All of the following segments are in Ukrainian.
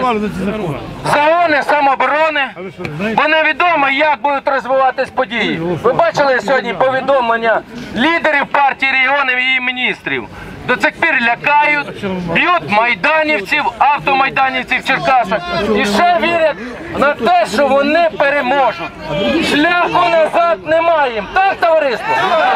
проголосували за ці закони? Загони самооборони, бо невідомо, як будуть розвиватись події. Ви бачили сьогодні повідомлення лідерів партії регіонів і її міністрів? До цих пір лякають, б'ють майданівців, автомайданівців в Черкасах. І ще вірять на те, що вони переможуть. Шляху назад немає. Так, товариство?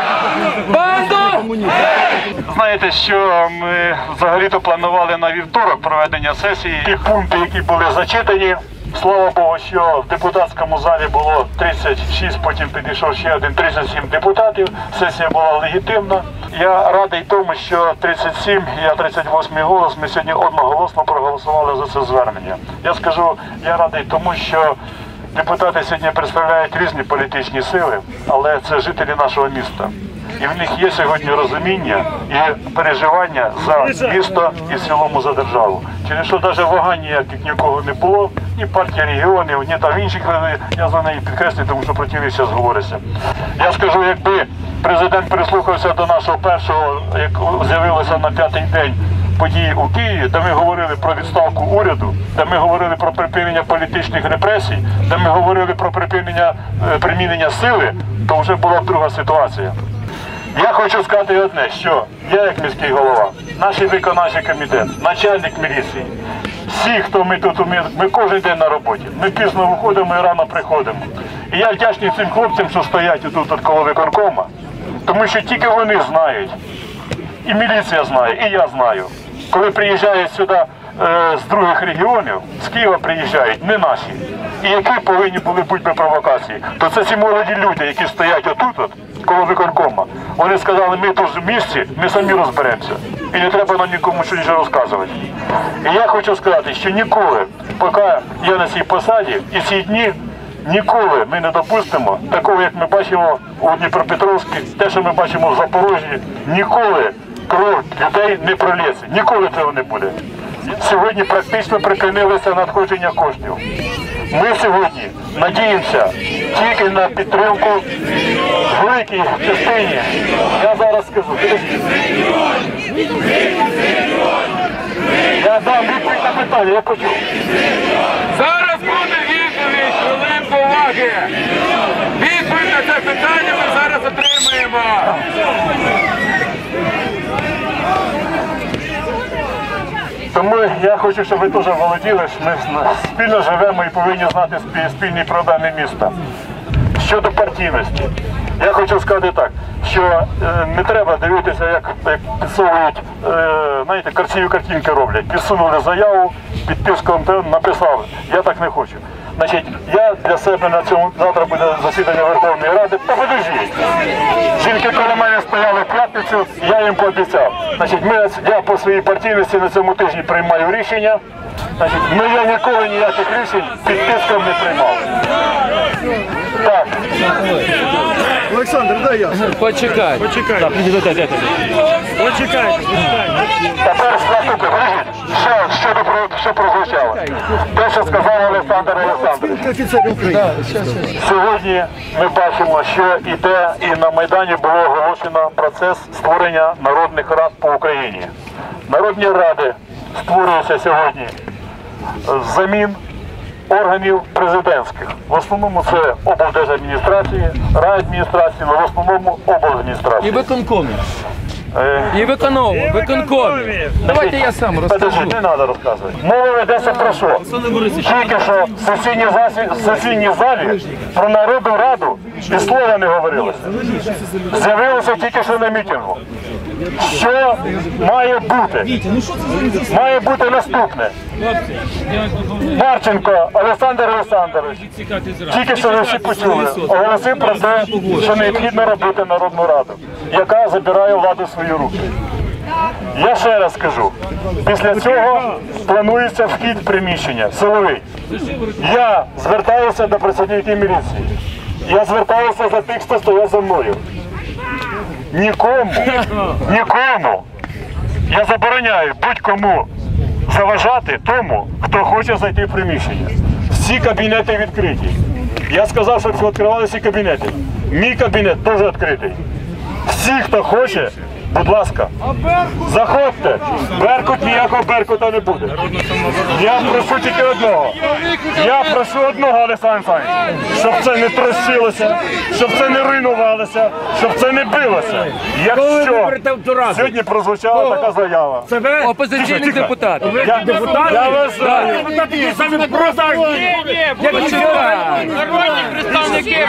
Банду! Знаєте, що ми взагалі-то планували на вівторок проведення сесії. Ті пункти, які були зачитані, слава Богу, що в депутатському залі було 36, потім підійшов ще один, 37 депутатів. Сесія була легітимна. Я радий тому, що 37, я 38 голос, ми сьогодні одноголосно проголосували за це звернення. Я скажу, я радий тому, що депутати сьогодні представляють різні політичні сили, але це жителі нашого міста. І в них є сьогодні розуміння і переживання за місто і в цілому за державу. Через що навіть вагань ніяких нікого не було, ні партії регіонів, ні там інших, я за неї підкреслюю, тому що про ті зараз говориться. Я скажу, якби президент прислухався до нашого першого, як з'явилося на 5-й день події у Києві, де ми говорили про відставку уряду, де ми говорили про припинення політичних репресій, де ми говорили про припинення примінення сили, то вже була б друга ситуація. Я хочу сказати одне, що я як міський голова, наш виконавчий комітет, начальник міліції, всі, хто ми тут, ми кожен день на роботі, ми пізно виходимо і рано приходимо. І я вдячний цим хлопцям, що стоять тут коло виконкома, тому що тільки вони знають, і міліція знає, і я знаю, коли приїжджають сюди з других регіонів, з Києва приїжджають, не наші, і які повинні були бути би провокації, то це ці молоді люди, які стоять отут, коло виконкома. Вони сказали, ми тут в місті, ми самі розберемося. І не треба нам нікому щось розказувати. І я хочу сказати, що ніколи, поки я на цій посаді, і ці дні, ніколи ми не допустимо такого, як ми бачимо у Дніпропетровській, те, що ми бачимо в Запорожжі, ніколи кров людей не пролється. Ніколи цього не буде. Сьогодні практично припинилися надходження коштів. Ми сьогодні надіємося тільки на підтримку в великій частині. Я зараз скажу. Я дам відповідь на питання, я почув. Зараз буде відповідь, хвилин поваги. Відповідь на це питання ми зараз отримаємо. Тому я хочу, щоб ви теж володіли, що ми спільно живемо і повинні знати спільні проблеми міста. Щодо партійності, я хочу сказати так, що не треба дивитися, як підсовують, знаєте, красиві картинки роблять. Підсунули заяву, під тиском написав, я так не хочу. Значить, я для себе на цьому, завтра буде засідання Верховної Ради, подождіть. Жінки коло мене стояли в п'ятницю, я їм пообіцяв. Значить, я по своїй партійності на цьому тижні приймаю рішення. Значить, я ніколи ніяких рішень під тиском не приймав. Так. Олександр, дай я. Почекай. Почекайте. Почекайте. Тепер слухайте, що прозвучало. Те, що сказав Олександр Олександрович. Офіцер України. Сьогодні ми бачимо, що іде і на Майдані було оголошено процес створення народних рад по Україні. Народні ради створюються сьогодні взамін органів президентських. В основному це облдержадміністрації, райадміністрації, але в основному обладміністрації. І виконкомі. І виконкомі. Давайте я сам розкажу. Не треба розказувати. Мова ведеться про що? Тільки що в сесійній залі про Народну Раду і слова не говорилося. З'явилося тільки що на мітингу. Що має бути? Має бути наступне. Марченко Олександр Олександрович, тільки що ви всі почули, оголосив про те, що необхідно робити Народну Раду, яка забирає владу в свої руки. Я ще раз скажу, після цього планується вхід в приміщення, силовий. Я звертаюся до працівників міліції, я звертаюся за тих, хто стояв за мною. Нікому, я забороняю будь-кому заважати тому, хто хоче зайти в приміщення. Всі кабінети відкриті. Я сказав, щоб відкривалися всі кабінети. Мій кабінет теж відкритий. Всі, хто хоче, будь ласка, заходьте. Беркут, ніякого Беркута не буде. Я прошу тільки одного. Я прошу одного, Олександр Олександрович, щоб це не трощилося, щоб це не руйнувалося, щоб це не билося. Якщо сьогодні прозвучала така заява. Опозиційних депутатів. Я вважаю, Народні представники.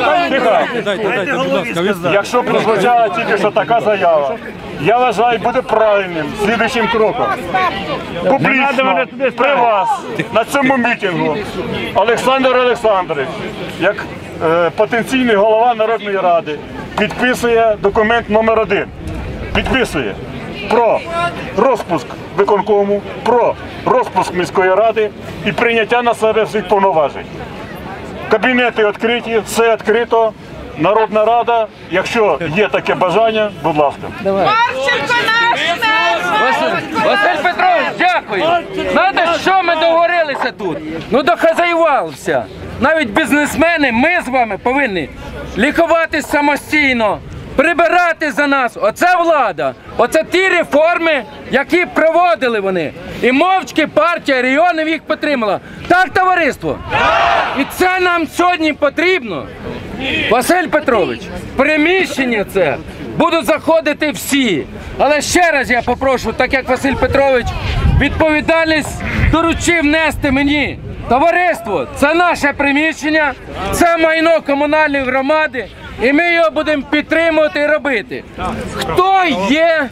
якщо прозвучала тільки що така заява, я вважаю, буде правильним слідуючим кроком. Публічно при вас на цьому мітингу Олександр Олександрович, як потенційний голова Народної Ради, підписує документ номер 1. Підписує про розпуск виконкому, про розпуск міської ради і прийняття на себе всіх повноважень. Кабінети відкриті, все відкрито. Народна рада, якщо є таке бажання, будь ласка. Марченко наш мер! Василь Петрович, дякую. Знаєте, що ми договорилися тут? Ну дохазяювалися. Навіть бізнесмени, ми з вами повинні лікуватись самостійно, прибирати за нас. Оце влада. Оце ті реформи, які проводили вони. І мовчки партія регіонів їх підтримала. Так, товариство? І це нам сьогодні потрібно. Василь Петрович, приміщення це будуть заходити всі. Але ще раз я попрошу, так як Василь Петрович відповідальність доручив нести мені. Товариство, це наше приміщення, це майно комунальної громади, і ми його будемо підтримувати і робити. Хто є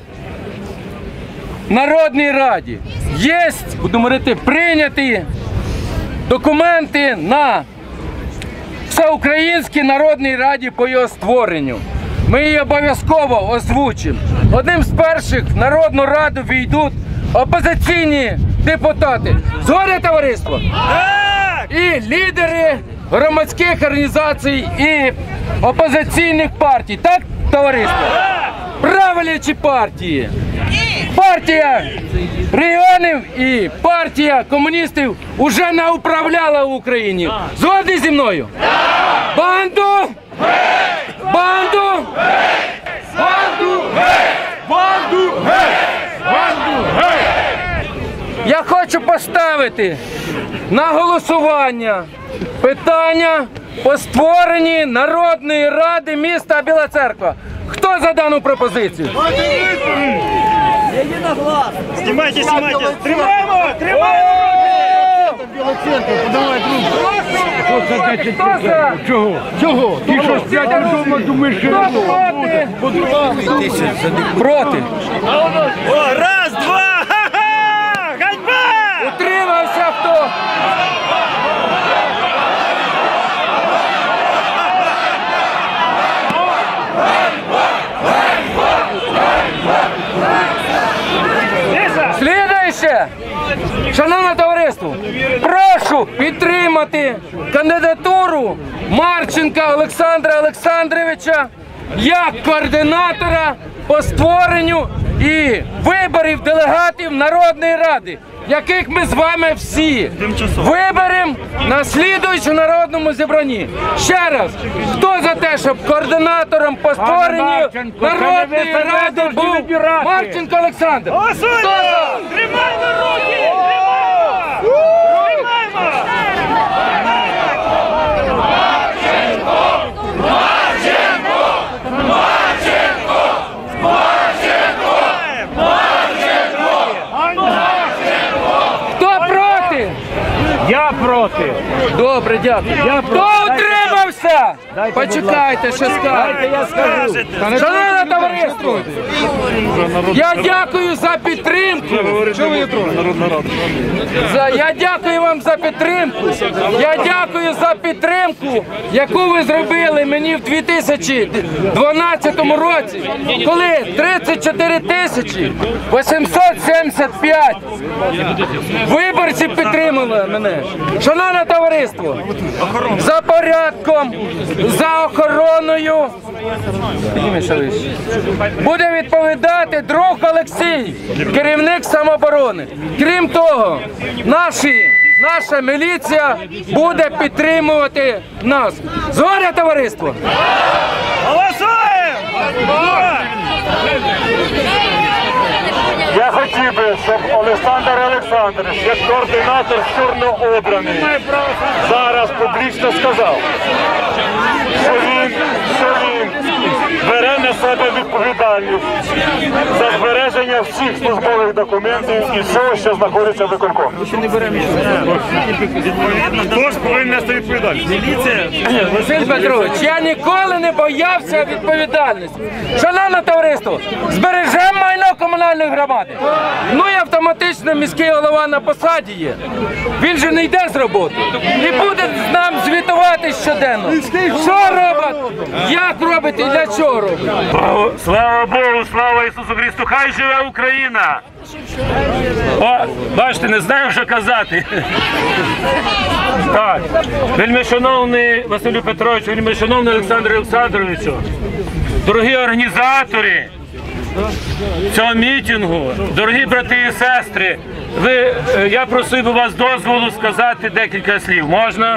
в Народній Раді? Є, будемо говорити, прийняті документи на Всеукраїнській Народній Раді по його створенню. Ми її обов'язково озвучимо. Одним з перших в Народну Раду війдуть опозиційні депутати. Згодне, товариство? І лідери громадських організацій і опозиційних партій. Так, товариство? Правлячі партії. Партія регіонів і партія комуністів уже не управляла в Україні. Згодні зі мною? Банду! Банду! Банду! Банду! Банду! Я хочу поставити на голосування питання по створенні Народної Ради міста Біла Церква. Хто за дану пропозицію? Снимайте, снимайте! Тримаємо! Тримаємо! Хто за? Чого? Ти що сядеш вдома, думаєш, що проти? Проти. О, раз, два! Ха-ха! Ганьба! Утримався хто? Слідуюче, шановне товариство, прошу підтримати кандидатуру Марченка Олександра Олександровича як координатора по створенню і виборів делегатів Народної Ради, яких ми з вами всі виберемо на слідуючому народному зібранні. Ще раз, хто за те, щоб координатором по створенню Народної Ради був Марченко Олександр? Хто за? Тримаємо руки! Тримаємо! Хто проти? Я проти! Добре, дякую. Хто утримався? Почекайте, що скажете. Я скажу! Шановне товариство, я дякую за підтримку. Я дякую вам за підтримку. Я дякую за підтримку, яку ви зробили мені в 2012 році, коли 34 тисячі 875 виборців підтримали мене. Шановне товариство, за порядком, за охороною буде відповідати друг Олексій, керівник самооборони. Крім того, наша міліція буде підтримувати нас. Згодне, товариство? Голосуємо! Я хотів би, щоб Олександр Олександрович, як координатор щойно обраний, зараз публічно сказав, що він бере на себе відповідальність за збереження всіх службових документів і всього, що знаходиться в виконкомі. Хто ж повинен нести відповідальність? Василь Петрович, я ніколи не боявся відповідальності. Шановне товариство, збережемо майно комунальної громади. Ну і автоматично міський голова на посаді є. Він же не йде з роботи. Не буде нам звітувати щоденно. Що робить? Як робить і для чого робить? Слава Богу, слава Ісусу Христу, хай живе Україна! О, бачите, не знаю, що казати. Так, вельмишановний Василю Петровичу, вельмишановний Олександру Олександровичу, дорогі організатори цього мітингу, дорогі брати і сестри, я просив би вас дозволу сказати декілька слів. Можна?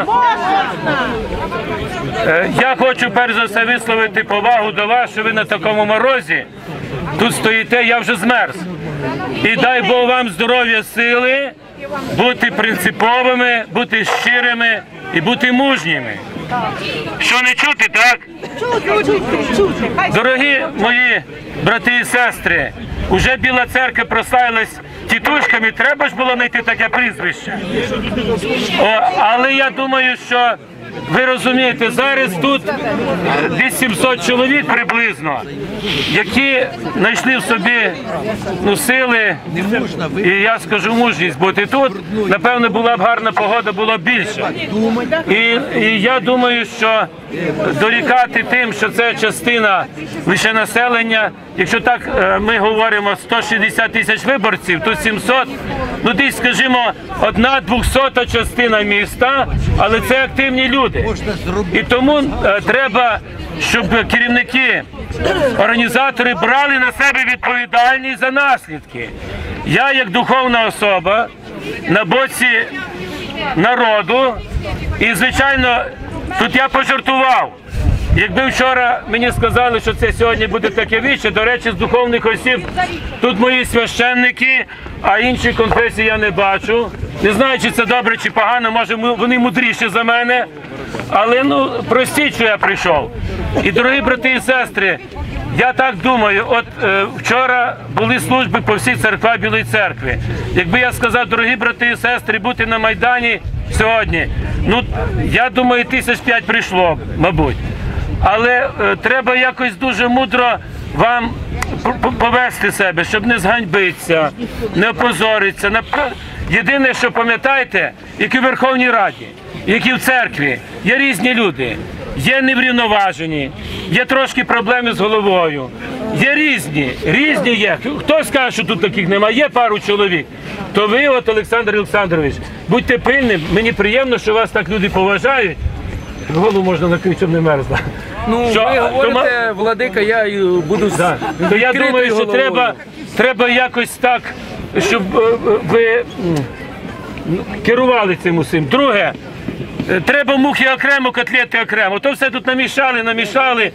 Я хочу перш за все висловити повагу до вас, що ви на такому морозі тут стоїте, я вже змерз. І дай Бог вам здоров'я, сили, бути принциповими, бути щирими і бути мужніми. Що не чути, так? Дорогі мої брати і сестри, уже Біла Церква прославилась тітушками, треба ж було знайти таке прізвище. Але я думаю, що ви розумієте, зараз тут десь 700 чоловік приблизно, які знайшли в собі сили і, я скажу, мужність бути тут. Напевно, була б гарна погода, було б більше. І я думаю, що дорікати тим, що це частина лише населення, якщо так ми говоримо 160 тисяч виборців, тут 700, ну десь, скажімо, 1/200 частина міста, але це активні люди. І тому треба, щоб керівники, організатори брали на себе відповідальність за наслідки. Я, як духовна особа, на боці народу, і, звичайно, тут я пожартував. Якби вчора мені сказали, що це сьогодні буде таке віче, до речі, з духовних осіб тут мої священники, а інші конфесії я не бачу. Не знаю, чи це добре, чи погано, може вони мудріші за мене, але простіть, що я прийшов. І, дорогі брати і сестри, я так думаю, от вчора були служби по всій церкві Білої Церкви. Якби я сказав, дорогі брати і сестри, бути на Майдані сьогодні, я думаю, 5 прийшло, мабуть. Але треба якось дуже мудро вам повести себе, щоб не зганьбитися, не опозоритися. Єдине, що пам'ятайте, як і в Верховній Раді, як і в церкві, є різні люди. Є неврівноважені, є трошки проблеми з головою. Є різні є. Хто скаже, що тут таких немає, є пару чоловік. То ви, Олександр Олександрович, будьте пильним, мені приємно, що вас так люди поважають. Голову можна накрити, щоб не мерзла. Ви говорите, владика, я буду то я думаю, що треба якось так, щоб ви керували цим усім. Друге, треба мухи окремо, котлети окремо. То все тут намішали.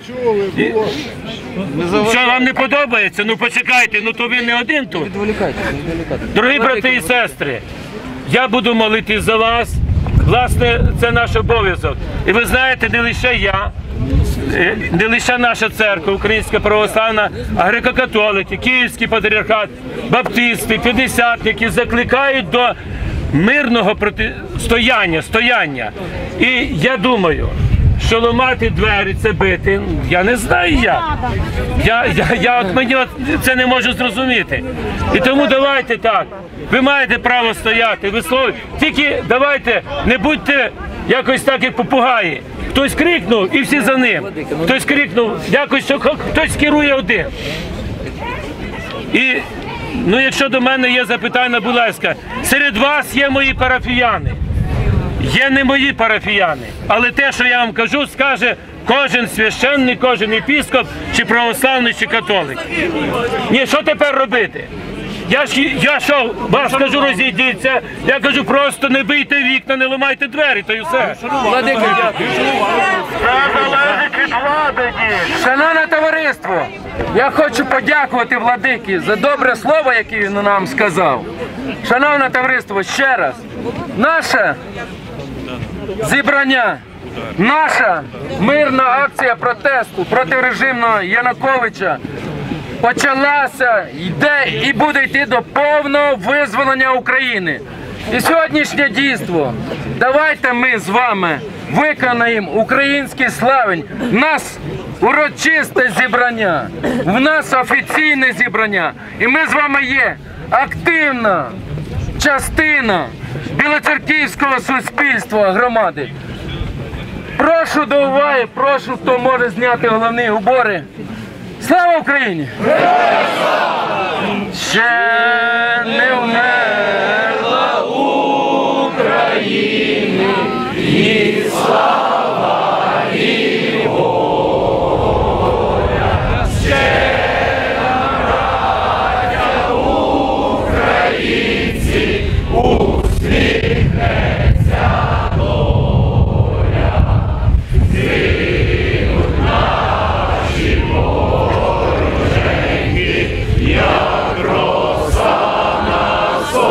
Що вам не подобається? Ну почекайте, то ви не один тут. Дорогі брати і сестри, я буду молитись за вас. Власне, це наш обов'язок. І ви знаєте, не лише я, не лише наша церква, Українська православна, а греко-католики, Київський патріархат, баптисти, п'ятдесятники закликають до мирного стояння. І я думаю, що ламати двері, це бити, я не знаю як. Мені це не можу зрозуміти. І тому давайте так, ви маєте право стояти, висловлювати. Тільки давайте, не будьте якось так, як попугаї. Хтось крикнув і всі за ним. Хтось крикнув, якось, що хтось керує один. І, якщо до мене є запитання, будь ласка, серед вас є мої парафіяни. Є не мої парафіяни, але те, що я вам кажу, скаже кожен священник, кожен епіскоп, чи православний, чи католик. Ні, що тепер робити? Я що, вас кажу, розійдіться, я кажу, просто не бийте вікна, не ламайте двері, то і все. Це залежить від влади, шановне товариство, я хочу подякувати владикі за добре слово, яке він нам сказав. Шановне товариство, ще раз, наше зібрання, наша мирна акція протесту проти режиму Януковича почалася, йде і буде йти до повного визволення України. І сьогоднішнє дійство, давайте ми з вами виконаємо український славень. В нас урочисте зібрання, в нас офіційне зібрання. І ми з вами є активна частина білоцерківського суспільства, громади. Прошу до уваги, прошу, хто може зняти головні убори. Слава Україні! Ще не вмерла України, і слава, і воля. Ще браття українці, усміхнеться доля. Згинуть наші вороженьки, як роса на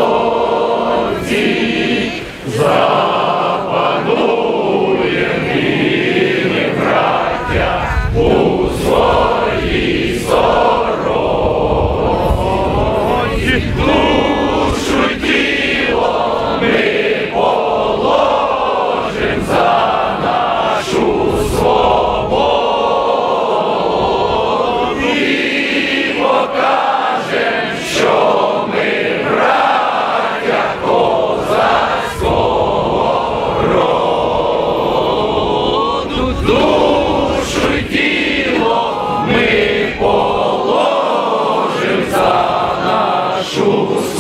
сонці. Запануєм і ми, браття, у своїй сторонці. Душу й тіло ми положим за нашу свободу і покажем, що ми браття козацького роду. Душу й тіло ми положим за нашу свободу.